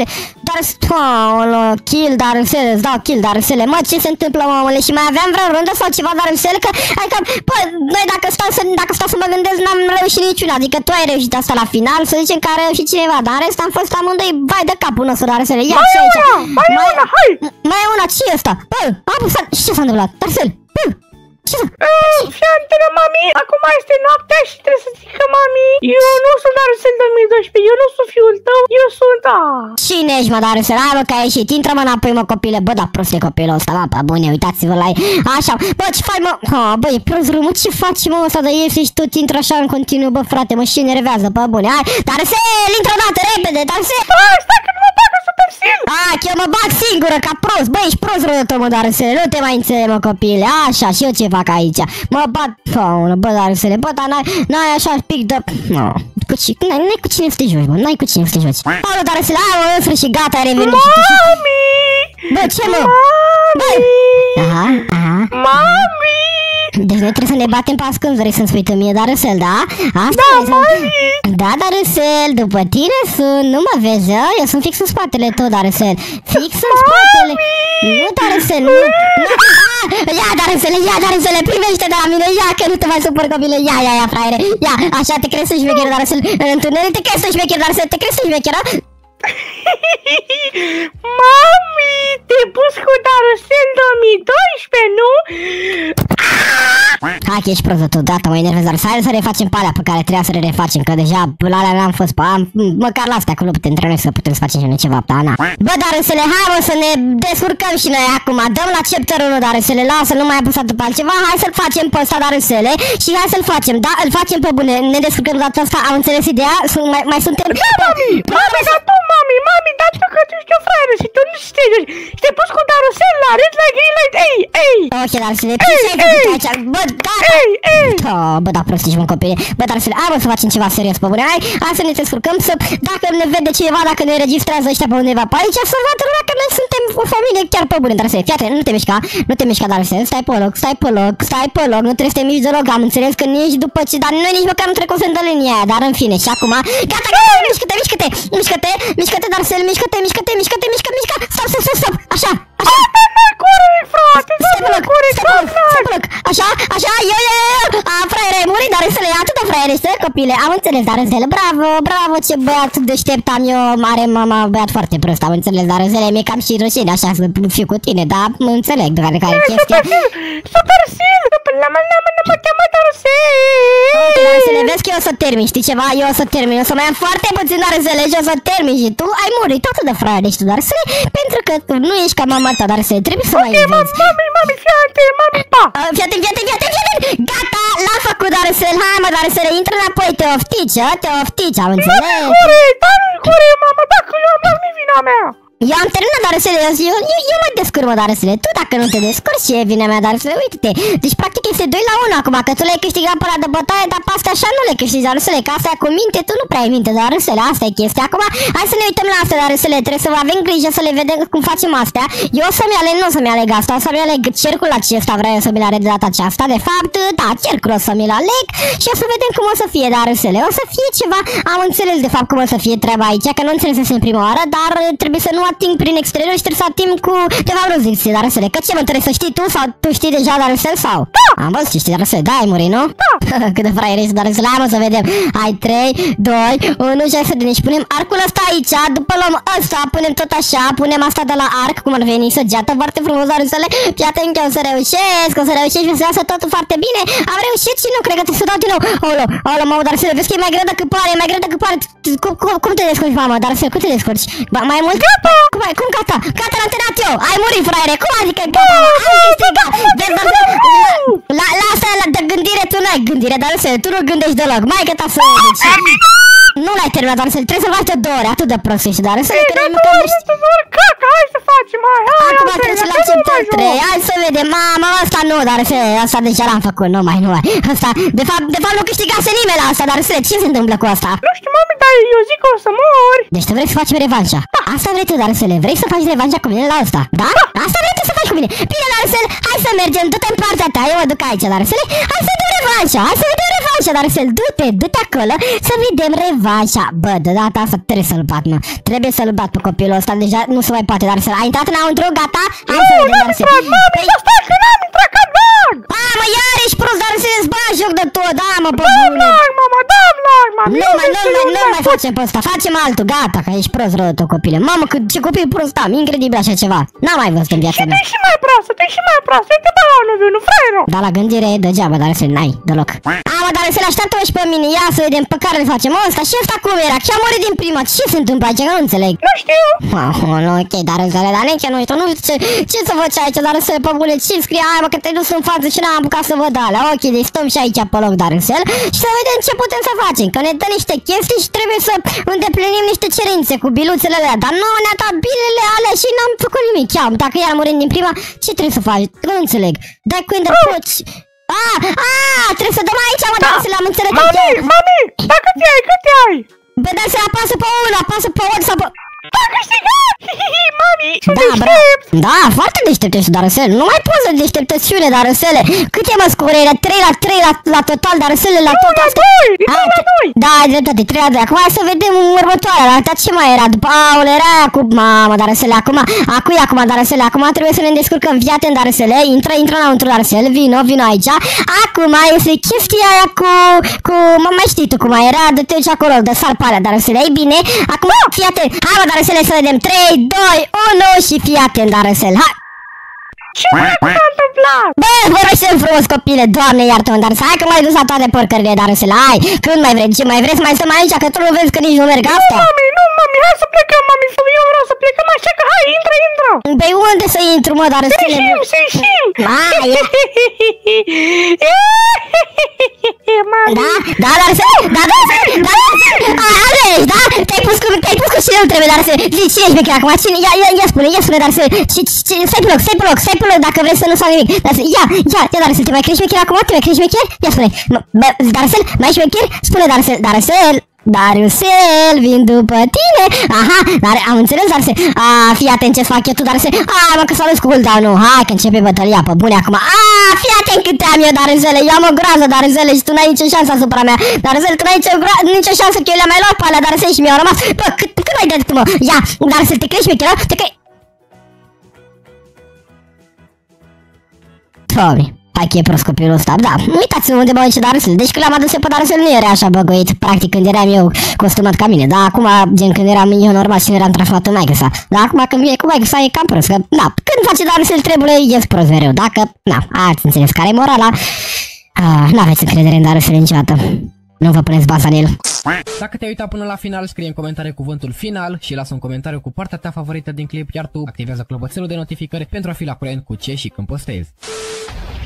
kill, Darusel, îți dau kill, Darusel, mă, ce se întâmplă, mamăle, și mai aveam vreo rundă sau ceva, Darusel, că, adică, bă, noi dacă stau să mă gândesc, n-am reușit niciuna, adică tu ai reușit asta la final, să zicem că a reușit cineva, dar în rest am fost amândoi, vai de capul nostru, Darusel, ia ce aici. Mai e una, ce e ăsta? Bă, și ce s-a întâmplat? Darusel, bă, ce s-a... Fiantele, mami, acum este noaptea și trebuie să zic că, mami, eu nu sunt Darusel 2012, eu nu sunt fiul tău, eu sunt, Cine ești, mă, Darusel? Hai, mă, că ai ieșit, intră, mă, înapoi, mă, copile, bă, da, prost e copilul ăsta, mă, bune, uitați-vă la ei, așa, bă, ce faci, mă, bă, e prost rău, mă, ce faci, mă, ăsta de iese și tot intră așa în continuu, bă, frate, mă, și enervează, bă, bune, hai, Darusel, intră odată, repede, Darusel! Stai că nu mă bagă Supercell! Că eu mă bag singură, ca prost, bă, ești prost rău tău, mă, Darusel, nu te mai înțeleg, mă, copile, așa, și eu ce fac aici, mă bat, bă, Darusel, bă, dar n-ai așa pic de... N-ai cu cine să te joci, bă, n-ai cu cine să te joci. Alo, Darusel, în sfârșit, gata, ai revenit și tu. Mami! Bă, ce, mă? Mami! Deci noi trebuie să ne batem pe ascuns, vrei să-mi spui tu mie, Darusel, da? Asta da, Darusel, după tine sunt, nu mă vezi, eu sunt fix în spatele tău, Darusel. Fix în spatele. Nu, Darusel, nu. Ia, Darusel, privește de la mine, ia, că nu te mai supăr, copile, ia, fraiere, ia, așa te crezi să șmecher, Darusel, în întuneric te crezi să șmecher, Darusel, te crezi să șmecher, da? Mami, te-ai pus cu Darusel 2012, nu? Hai că ești prost tu, gata, mă enervez, dar hai să refacem pe alea pe care trebuia să le refacem, că deja la alea n-am fost pe măcar la astea acolo între noi să putem să facem și noi ceva pe Ana. Bă, Darusele, hai mă să ne descurcăm și noi acum, dăm la chapter 1, Darusele, lasă, nu mai apăsat după altceva, hai să-l facem pe ăsta, Darusele, și hai să-l facem, da, îl facem pe bune, ne descurcăm data asta, am înțeles ideea, mai suntem... Da, mami, dar tu că tu ești o fraiere și tu nu știi, și te-ai pus cu Darusel la red light, green light, ei! Ok, Darusele, ce ai făcut aici? Bă, da, bă, da, prost ești, mă, copile. Bă, Darusele, hai, mă, să facem ceva serios, pe bune, hai să ne descurcăm, să, dacă ne vede cineva, dacă ne registrează ăștia pe undeva pe aici, să vadă lumea că noi suntem o familie chiar pe bune, Darusele, fii atent, nu te mișca, Darusele, stai pe loc, nu trebuie să te miști deloc, am înțeles că nici după ce, dar noi nici măcar nu trecusem de linia aia, dar în fine, și acum, gata, mișcă-te, Darusele, mișcă-te, stop, așa, Așa, eu, fraiere, ai murit, Darusele, atât de fraiere, copile, am înțeles, Darusele, bravo, ce băiat deștept am eu, mare mama, băiat foarte prost, am înțeles, Darusele, mi-e cam și rușine, așa, să fiu cu tine, dar înțeleg care e chestia. Supercell, mă cheamă Darusel. Ok, Darusele, vezi că eu o să termin, știi ceva, eu o să termin, o să mai am foarte puțin, Darusele, și o să termin și tu ai murit atât de fraiere, știi, Darusele, pentru că tu nu ești ca mama ta, Darusele, trebuie să mai vezi. Mami, fiate, mami, pa! Fii atent, gata, l-am făcut, Darusel, hai mă, Darusele, intră înapoi, te oftici, am înțeles? Core, mamă, dacă eu am dat, nu-i vina mea. Eu am terminat, Darusele, eu mă descurc, mă, Darusele. Tu dacă nu te descurci, e vina mea, Darusele, uite-te. Deci practic este 2-1 acum, că tu le-ai câștigat pe ăla de bătaie, dar pe astea așa nu le câștigi, Darusele, că astea cu minte, tu nu prea ai minte, Darusele, asta e chestia. Acum, hai să ne uităm la astea, Darusele, trebuie să avem grijă să le vedem cum facem astea. Eu o să-mi aleg, nu o să-mi aleg asta, o să-mi aleg cercul acesta, vreau eu să mi-l aleg de data aceasta. De fapt, da, cercul o să mi-l aleg și o să vedem cum o să fie, Darusele. O să fie ceva, am înțeles de fapt cum o să fie treaba aici, că nu înțelesem prima oară, dar trebuie să nu ating prin exterior și trebuie să ating cu ceva roziție, Darusele. Că ce mă trebuie să știi tu sau tu știi deja, Darusele, sau? Da! Am văzut ce știi, Darusele, da, ai murit, nu? Da! Cât de fraier ești, Darusele, hai mă să vedem. Hai, 3, 2, 1 și hai să vedem. Și punem arcul ăsta aici, după luăm ăsta, punem tot așa, punem asta de la arc, cum ar veni, săgeată, foarte frumos, Darusele. Fii atent că o să reușesc, o să reușești, o să iasă totul foarte bine. Am reușit și nu cred că trebuie să dau din nou. Olo, mă, Darusele, vezi că e mai greu decât pare, e mai greu decât pare. Cum te descurci, mamă, Darusele, cum te descurci? Mai mult? Gata! Cum gata? Gata, l-am terminat eu! Ai murit, fraiere! Cum adică gata? Ai câștigat! La asta de gândire tu n-ai gândire, Darusele, tu nu gândești deloc. Mai că ta să vezi. Nu l-ai terminat, Darusele, trebuie să faci de 2 ore, atât de prost ești, Darusele. Hai să facem, hai! Acum trebuie să-l acceptăm 3, hai să vedem. Mamă, ăsta nu, Darusele, asta deja l-am făcut, nu mai. Ăsta, de fapt nu câștigase nimeni la asta, Darusele, ce se întâmplă cu asta? Nu știu, mami, dar eu zic că o să mori. Deci tu vrei să facem revanșa? Da. Asta vrei tu, Darusele, vrei să faci revanșa cu mine la asta? Da? Asta vrei tu să faci cu mine. Bine, Darusele, hai să mergem, du-te în partea ta, eu mă duc aici, Darusele. Hai să vedem revanșa, Darusele, du-te acolo să vedem revanșa. Bă, de data asta trebuie să-l bat, mă. Trebuie să-l bat pe copilul ăsta, deja nu se mai poate, Darusele. Ai intrat înăuntru, gata? Hai să vedem, Darusele. Stai că n-am intrat, că bag! Mă, iar ești prost, Darusele, îți bagi joc de tot, da, mă, bă, bune. Dăm lag, mami. Nu mai facem pe ăsta, facem altul, gata, că ești prost rău tău, copile. Mamă, ce copil prost am, incredibil așa ceva. N-am mai văzut în viața mea. Tu-i și mai proastă, uite bă, nu, fraiero. Dar la gândire e degeaba, Darusele, n-ai deloc. Mă, Darusele, așteaptă-mă și pe mine, ia să vedem pe care le facem ăsta și ăsta cum era, că a murit din prima, ce se întâmplă aici, că nu înțeleg. Nu știu. Ok, Darusele, dar nici nu știu, ce să faci aici, Darusele, pe bune, ce scrie, hai mă, că te dus în față și n-am apucat să văd alea. Ok, deci stăm și aici pe loc, Darusele, și să vedem ce putem să facem, că ne dă niște chestii și trebuie să îndeplinim niște cerințe cu biluțele alea, dar nouă ne-a dat bilele alea și n-am făcut nimic. Ia, dacă iar murim din prima, ce trebuie să faci? Nu înțeleg. Dai cu ender poți. Trebuie să dăm aici, mă, Darusele, am înțeles. Mami, da, cât ai? Bă, Darusele, apasă pe 1, apasă pe 8 sau pe... Da, câștigat! Mami, da, foarte deștept ești, Darusele. Nu mai poți să deșteptățiune, Darusele. Cât e, mă, scorere? 3-3 la total, Darusele, la tot asta. 2! Da, ai dreptate, 3-2. Acum hai să vedem următoarea. La asta ce mai era? După aule, era cu... Mamă, Darusele, acum, Darusele, acum trebuie să ne descurcăm. Fii atent, Darusele, intră înăuntru, Darusele, vino aici. Acum este chestia aia cu... mai știi tu cum mai era? Dă-te aici acolo, de salparea, Darusele, ei bine. Acum, fii atent, hai, mă, Darusele, să vedem. 3, 2, 1 și fii atent, Darusele, hai! Ce s-a întâmplat? Bă, vorbește frumos, copile, Doamne iartă-mă, Darusele, hai că m-ai dus la toate porcările, Darusele, hai! Când mai vrei? Ce mai vrei să mai stăm aici, că tu nu vezi că nici nu merg asta? Nu, mami, hai să plecăm, mami, eu vreau să plecăm, așa că hai, intră! Păi unde să intru, mă, Darusele? Să ieșim! Da, Darusele, alegi, da? Te-ai pus cu cine nu trebuie, Darusele. Cine ești becher acum? Cine? Ia spune, Darusele. Stai pe loc, dacă vrei să nu fac nimic. Ia, Darusele, te mai crești becher acum? Ia spune. Darusele, mai ești becher? Spune, Darusele, vin după tine. Aha, dar am înțeles, Darusele. Fii atent ce fac eu tu, Darusele. Mă, că s-a dus cooldown-ul. Hai că începe bătălia pe bune acum. Fii atent cât am eu, Darusele. Eu am o groază, Darusele, și tu n-ai nicio șansă asupra mea. Darusele, tu n-ai nicio șansă că eu le-am mai luat pe alea, Darusele, și mi-au rămas. Bă, cât mai dă tu, mă? Ia, Darusele, te crești becher, te crești. Doamne. Hai că e prost copilul ăsta, da, uitați-vă unde mă duce Darusele, deci când l-am adus eu pe Darusele nu era așa băgoit, practic când eram eu costumat ca mine, dar acum, gen când eram eu normal și nu eram transformat în maică sa, dar acum când vine cu maică sa e cam prost, că, da, când face Darusele trebuie, ies prost mereu, dacă, ați înțeles care e morala, n-aveți încredere în Darusele niciodată. Nu vă puneți baza în el. Dacă te-ai uitat până la final, scrie în comentarii cuvântul final și lasă un comentariu cu partea ta favorită din clip, iar tu activează clopoțelul de notificări pentru a fi la curent cu ce și când postezi.